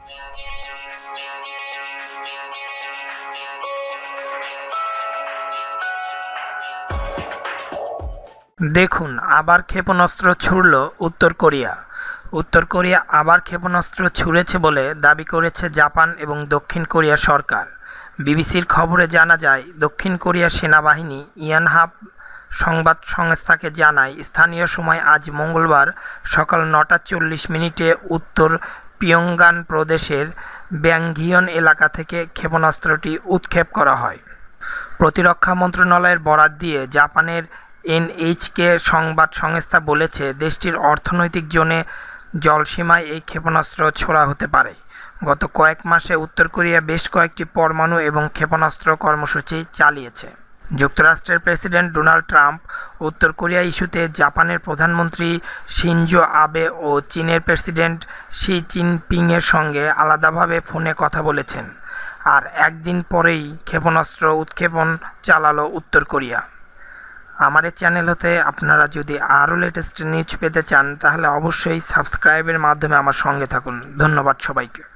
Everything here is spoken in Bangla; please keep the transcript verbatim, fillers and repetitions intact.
দেখুন, আবার ক্ষেপণাস্ত্র ছুড়ল উত্তর কোরিয়া। উত্তর কোরিয়া আবার ক্ষেপণাস্ত্র ছুড়েছে বলে দাবি করেছে জাপান এবং দক্ষিণ কোরিয়া সরকার। বিবিসির খবরে জানা যায়, দক্ষিণ কোরিয়ার সেনাবাহিনী ইয়ানহাপ সংবাদ সংস্থাকে জানায়, স্থানীয় সময় আজ মঙ্গলবার সকাল নটা চল্লিশ মিনিটে উত্তর পিয়ংগান প্রদেশের ব্যাংগিয়ন এলাকা থেকে ক্ষেপণাস্ত্রটি উৎক্ষেপ করা হয়। প্রতিরক্ষা মন্ত্রণালয়ের বরাত দিয়ে জাপানের এনএইচকে সংবাদ সংস্থা বলেছে, দেশটির অর্থনৈতিক জোনে জলসীমায় এই ক্ষেপণাস্ত্র ছোড়া হতে পারে। গত কয়েক মাসে উত্তর কোরিয়া বেশ কয়েকটি পরমাণু এবং ক্ষেপণাস্ত্র কর্মসূচি চালিয়েছে। যুক্তরাষ্ট্রের প্রেসিডেন্ট ডোনাল্ড ট্রাম্প উত্তর কোরিয়া ইস্যুতে জাপানের প্রধানমন্ত্রী শিনজো আবে ও চীনের প্রেসিডেন্ট শি জিনপিংয়ের সঙ্গে আলাদাভাবে ফোনে কথা বলেছেন। আর একদিন পরেই ক্ষেপণাস্ত্র উৎক্ষেপণ চালালো উত্তর কোরিয়া। আমার এই চ্যানেল হতে আপনারা যদি আরও লেটেস্ট নিউজ পেতে চান, তাহলে অবশ্যই সাবস্ক্রাইবের মাধ্যমে আমার সঙ্গে থাকুন। ধন্যবাদ সবাইকে।